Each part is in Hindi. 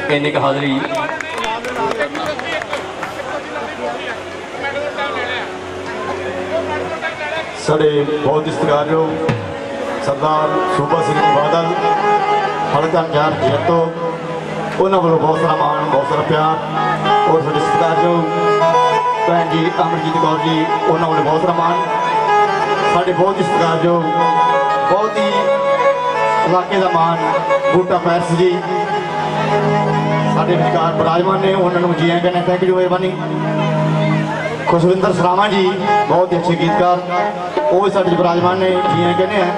इन्नी क हाज़री साढ़े बहुत ही सत्कारयोग सरदार सूबा सिंह बादल हल्का ज्ञान जेतो उन्होंने वालों बहुत सारा मान बहुत सारा प्यार और साढ़े सत्कारयोग भैन जी अमरजीत कौर जी उन्होंने बहुत सारा मान साढ़े बहुत ही सत्कारयोग बहुत ही इलाके का मान बूटा पैरस जी साढ़े विचार विराजमान ने उन्होंने जी कहने थैंक यू मेहरबानी। खुशविंदर सरामा जी बहुत ही अच्छे गीतकार वो भी साढ़े विराजमान ने जी कहने हैं।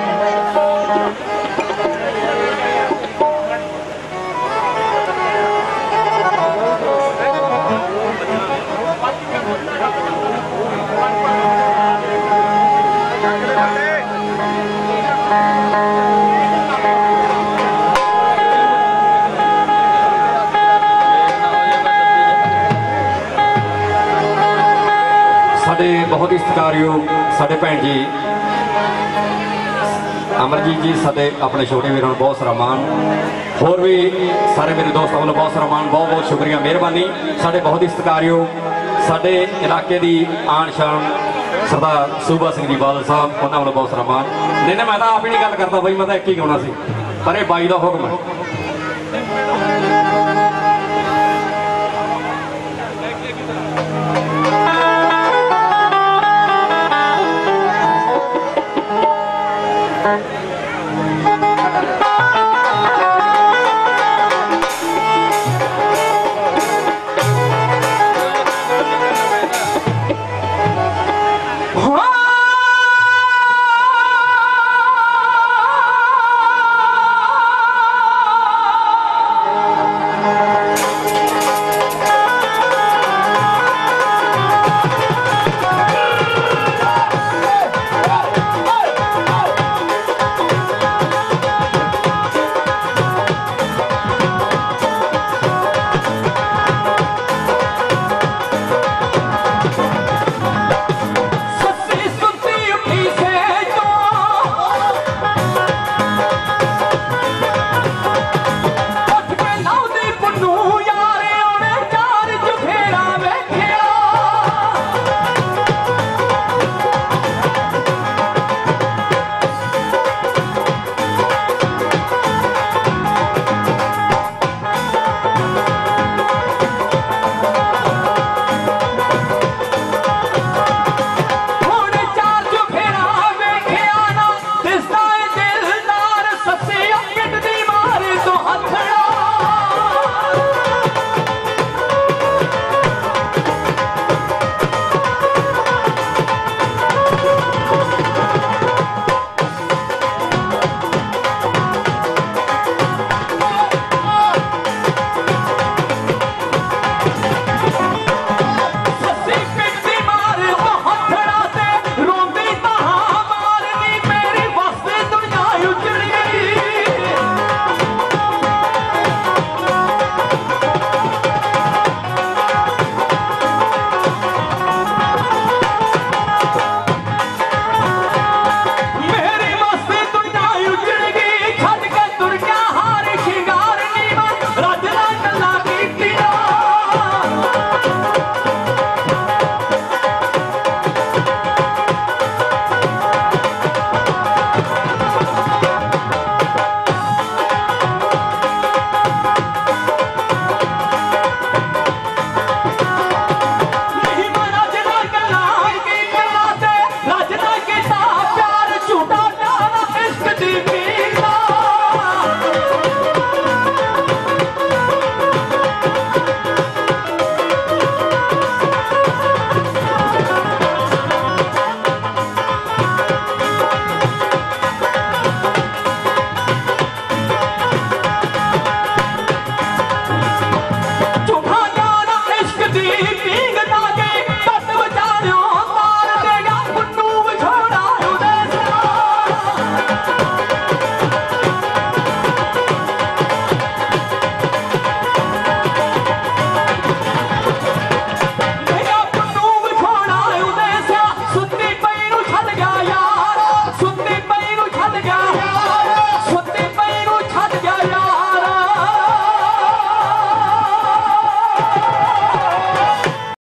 बहुत ही सत्कारयोग साढ़े भैन जी अमरजीत जी साढ़े अपने छोटे वीरों बहुत सारा मान होर भी सारे मेरे दोस्तों वालों बहुत सारा मान बहुत बहुत शुक्रिया मेहरबानी। साढ़े बहुत ही सत्कारयोग साढ़े इलाके की आन शान सरदार सूबा सिंह जी बादल साहब उन्होंने वालों बहुत सारा मान। नहीं मैं तो आप ही नहीं गल करता बई मैं तो एक ही गाना सी पर यह बाई का हुक्म है।